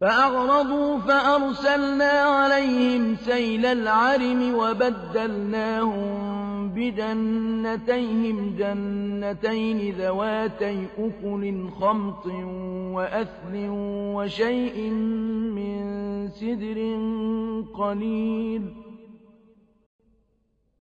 فأعرضوا فأرسلنا عليهم سيل العرم وبدلناهم بجنتيهم جنتين ذواتي أكل خمط وأثل وشيء من سدر قليل